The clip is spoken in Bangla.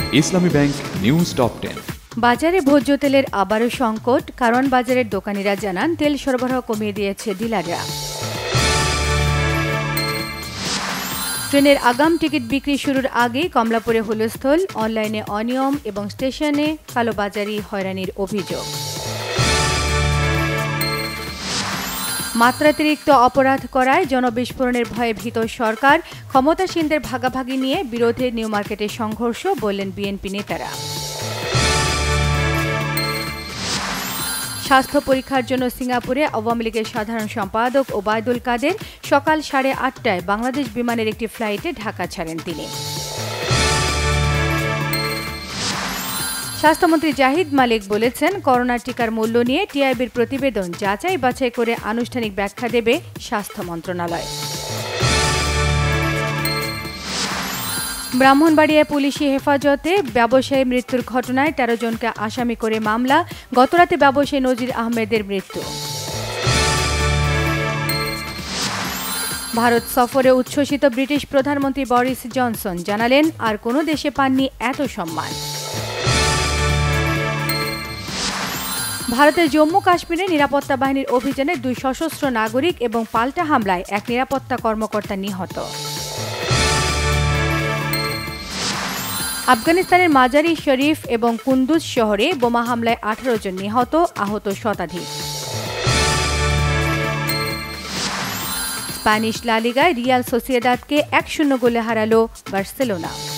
ইসলামী ব্যাংক নিউজ টপ 10। বাজারে ভোজ্য তেলের আবারও সংকট, কারণ বাজারের দোকানিরা জানান তেল সরবরাহ কমিয়ে দিয়েছে ডিলাররা। ট্রেনের আগাম টিকিট বিক্রি শুরুর আগেই কমলাপুরে হুলস্থুল, অনলাইনে অনিয়ম এবং স্টেশনে কালোবাজারি হয়রানির অভিযোগ। মাত্রাতিরিক্ত অপরাধ করায় জনবিস্ফোরণের ভয়ে ভীত সরকার, ক্ষমতাসীনদের ভাগাভাগি নিয়ে বিরোধে নিউ মার্কেটে সংঘর্ষ, বললেন বিএনপি নেতারা। স্বাস্থ্য পরীক্ষার জন্য সিঙ্গাপুরে আওয়ামী লীগের সাধারণ সম্পাদক ওবায়দুল কাদের সকাল 8:30টায় বাংলাদেশ বিমানের একটি ফ্লাইটে ঢাকা ছাড়েন তিনি। স্বাস্থ্যমন্ত্রী জাহিদ মালিক বলেছেন, করোনা টিকার মূল্য নিয়ে টিআইবির প্রতিবেদন যাচাই বাছাই করে আনুষ্ঠানিক ব্যাখ্যা দেবে স্বাস্থ্য মন্ত্রণালয়। ব্রাহ্মণবাড়িয়ায় পুলিশি হেফাজতে ব্যবসায়ী মৃত্যুর ঘটনায় 13 জনকে আসামি করে মামলা, গতরাতে ব্যবসায়ী নজির আহমেদের মৃত্যু। ভারত সফরে উচ্ছ্বসিত ব্রিটিশ প্রধানমন্ত্রী বরিস জনসন জানালেন, আর কোনো দেশে পাননি এত সম্মান। ভারতের জম্মু কাশ্মীরে নিরাপত্তা বাহিনীর অভিযানে 2 সশস্ত্র নাগরিক এবং পাল্টা হামলায় এক নিরাপত্তা কর্মকর্তা নিহত। আফগানিস্তানের মাজারি শরীফ এবং কুন্দুজ শহরে বোমা হামলায় 18 জন নিহত, আহত শতাধিক। স্প্যানিশ লা লিগায় রিয়াল সোসিয়েদাদকে 1-0 গোলে হারালো বার্সেলোনা।